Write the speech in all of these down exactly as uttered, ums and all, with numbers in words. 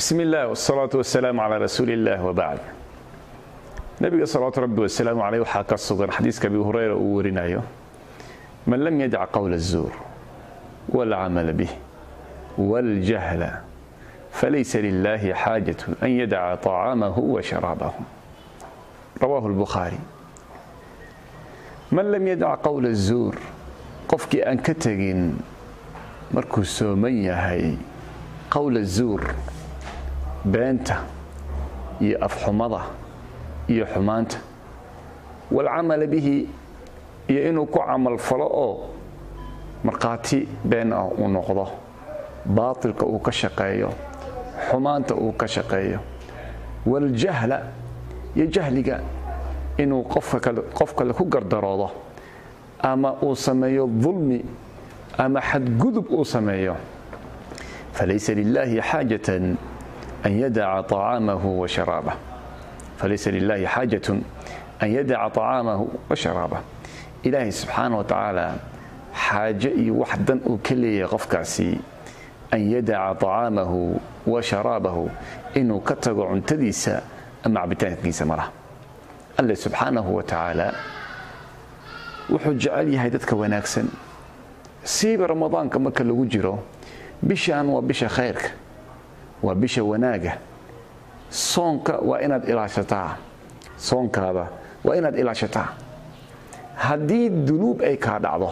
بسم الله والصلاة والسلام على رسول الله وبعد. نبي صلى الله ربي والسلام عليه وحاك الصدر حديث كبي هريرة ورنايه من لم يدع قول الزور والعمل به والجهل فليس لله حاجة أن يدع طعامه وشرابه. رواه البخاري. من لم يدع قول الزور قفك أن كتغين مركو سومية هاي قول الزور beenta iyo afxumada iyo xumaanta walcamal bihi iyo inuu ku camal falo oo marqaati been ah uu noqdo baatilka uu ka shaqeeyo xumaanta uu ka shaqeeyo waljahla iyo jahliga inuu qofka kale qofka ku gardaroodo ama uu sameeyo dhulmi ama xadgudub uu sameeyo falaysa lillahi haajatan أن يدع طعامه وشرابه فليس لله حاجة أن يدع طعامه وشرابه. إلهي سبحانه وتعالى حاجة وحدا أكلي غفكاسي أن يدع طعامه وشرابه إنه كتغ عنتديسا أما عبتان كيسا مرة. الله سبحانه وتعالى وحج علي هيدتك وناكسن سيب رمضان كما كان وجره بشان وبش خيرك وبش وناجه صونك وإناد إلى شتاء صونك هذا وإناد إلى شتاء هذه الذنوب أي كاد عضه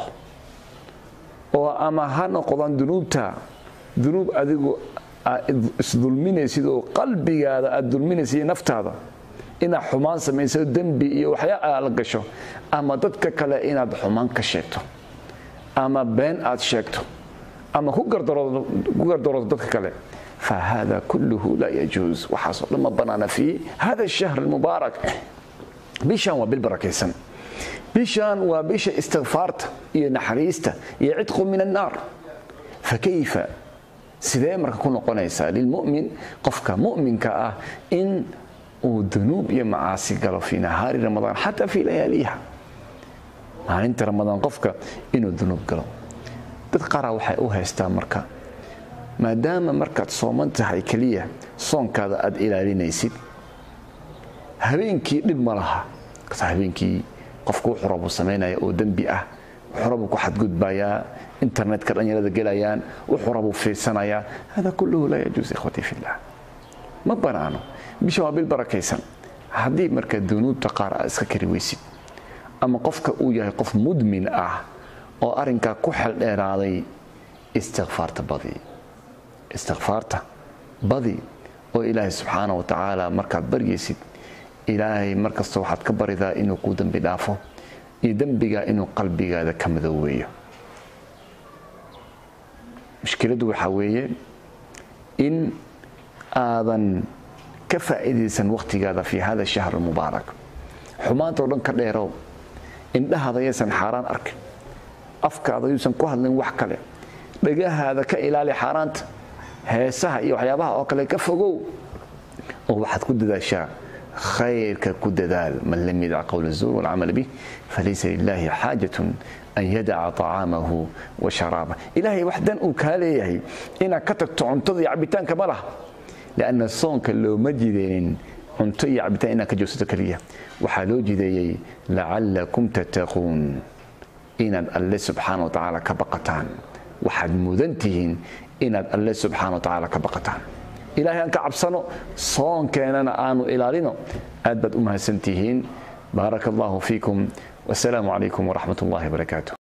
وأما هنا قضان ذنوب تا ذنوب أديكو الظلمين يسيدو قلبي هذا الظلمين يسيد نفط هذا إن حمان سمين يسيد دنبي وحياء على قشة أما ضدك كلا إناد حمان كشيته أما بين أد شيكته أما هو قدر قدر ضدك كلا فهذا كله لا يجوز. وحصل لما بنانا فيه هذا الشهر المبارك بيشان وبالبركيسن بيشان وبيش استغفارت ينحريسته يعتق من النار. فكيف سيدي مركا كنا قنيسا للمؤمن قفك مؤمن كأه إن وذنوب يمعاسي قالوا في نهار رمضان حتى في لياليها يعني انت رمضان قفك إنه الذنوب قالوا تتقرأ وحيقوها يستامركا maadaama markaad sooman tahay kaliya soonkaada aad ilaalinaysid habeenkii dhib ma laha ka habeenkii qofku wuxuu rabo sameynaya oo dambi ah wuxuu rabo ku xadgudbaya internetka dhanyarada galayaan wuxuu rabo fiirsanaya hada kulluhu la yajuuz ikhwati fillah ma banaano bisha waa bil barakaysan hadii marka dunuubta qaar aad iska kari weysid ama qofka uu yahay qof mudmin ah oo arinka ku xal dheeraaday istighfaarta badi استغفارته بدي oo ilaahay subhanahu wa ta'ala markaad bariysid ilaahay markasta waxaad ka baridaa inuu ku dambi dhaafo iyo dambiga inuu qalbigaada ka madooweeyo. mushkiladu waxa weeye in aadan ka faa'iideysan waqtigaada fi hada shahr mubaarak xumaanta oo dhan ka dheerow indhahaada aysan xaraan arkin afkaada aysan ku hadlin wax kale dhagahaada ka ilaali xaraanta heesaha iyo waxyaabaha oo kale ka fogow oo waxaad ku dadaashaa khayrka ku dadaal man lam yad'a qawl az-zur wal 'amal bih falaysa lillahi haajatun an yad'a ta'amahu wa sharabahu. ilaahay waxdan uu ka leeyahay ina ka tagto cuntada iyo cabitaanka ma laha laana soonka loo majideen cunto iyo cabitaan ina ka joogsato kaliya waxa loo jideeyay la'allakum tattaqun ina Allah subhanahu wa ta'ala ka baqataan waxaad mudantihiin inaad alle subhanahu wa ta'ala ka baqataan ilaahay aan ka cabsano soonkeenana aanu ilaalino aad baad u mahadsantihiin. barakallahu fiikum wasalaamu calaykum waraxmatullaahi wabarakaatuh.